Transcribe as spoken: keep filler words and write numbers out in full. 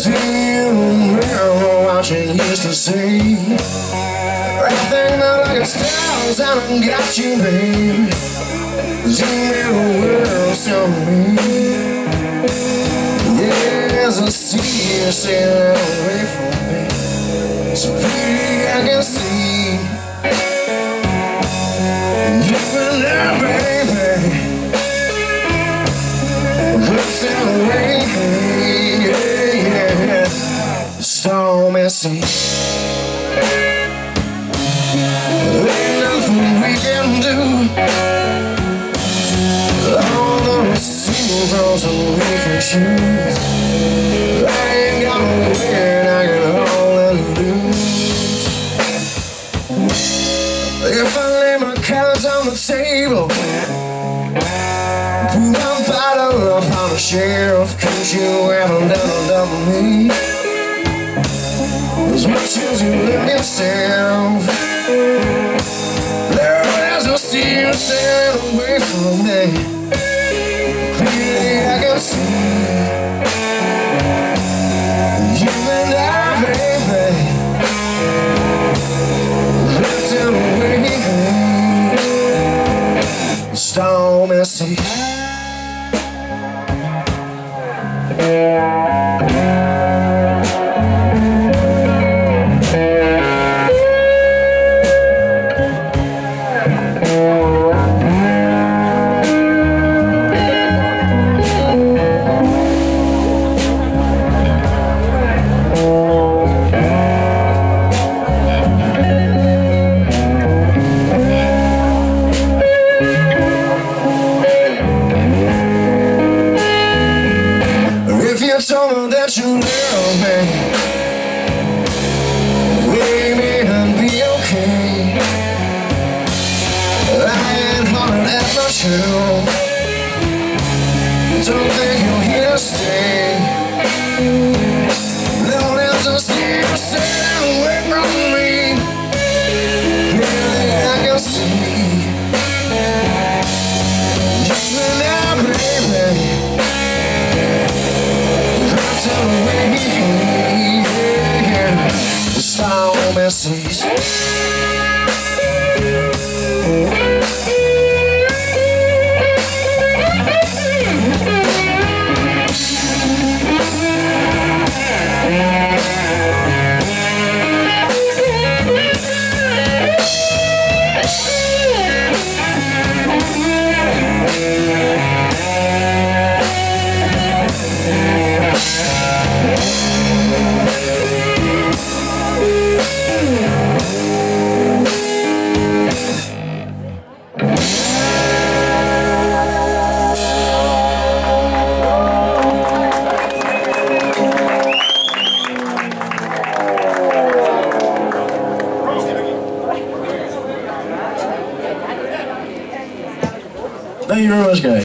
See you remember what you used to say. Everything that I got stars and I got you, babe. You made the world so me. Yes, I see you sailing away from me. So pretty I can see you've been there, baby. Looking away, yeah, yeah. Stormy sea. Ain't nothing we can do. All the seagulls and we can choose. I ain't got no win, I got all that lose. If I lay my cards on the table, put my bottle up on the shelf, 'cause you haven't done a double me. As much as you love yourself, there is no sea you sailing away from me. Clearly I can see you've been there, baby. Lifting away, stormy sea. You told me that you love me, baby, I'd be okay. I ain't hollering at my shoe. Don't think you're here to stay. No, there's a sea you sailing away from me. Clearly I can see you've been there, baby. Stormy seas. Thank you very much, guys.